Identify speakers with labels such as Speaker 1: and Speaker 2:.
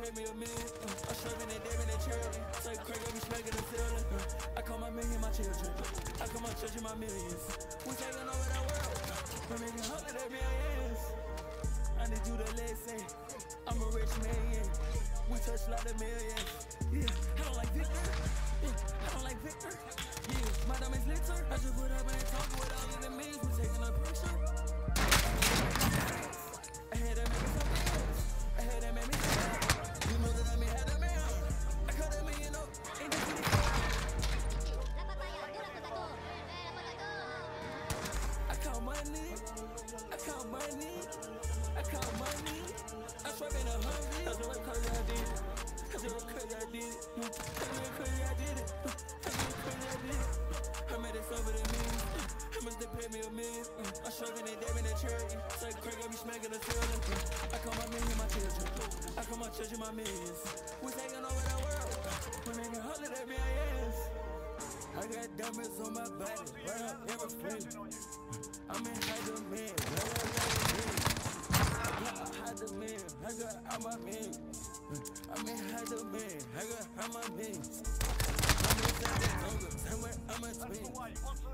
Speaker 1: pay me a million. I'm serving and dabbing and charity. Say Craig, I be smacking the ceiling. I call my million my children. I call my children my millions. We taking over the world. We're making hundreds of millions. I need you to listen. I'm a rich man. We touch a lot of millions. Yeah, I don't like Victor. Yeah, I don't like Victor. Yeah, my diamonds glitter. I just put up and talk with all of the means. We taking a picture. I had that make me so fast. I had that make me so fast. You know that I mean had a man. I cut a million up. Ain't this really I count money. I count money. I count money. I swipe in 100. That's what crazy I did it. That's what crazy I did it. That's what crazy I did it. That's what crazy I did it. I made it over to me. How much they pay me a million? I'm struggling and dabbing and charity. Say Craig, I be smacking the ceiling. I call my million my children. I call my children my millions. We taking over the world. We're making hundreds of millions. I got diamonds on my body, right up every flame. I'm in high demand, high demand. I got all my men. I'm in high demand. I got all my men. I'm in San Antonio, somewhere I'm a twin.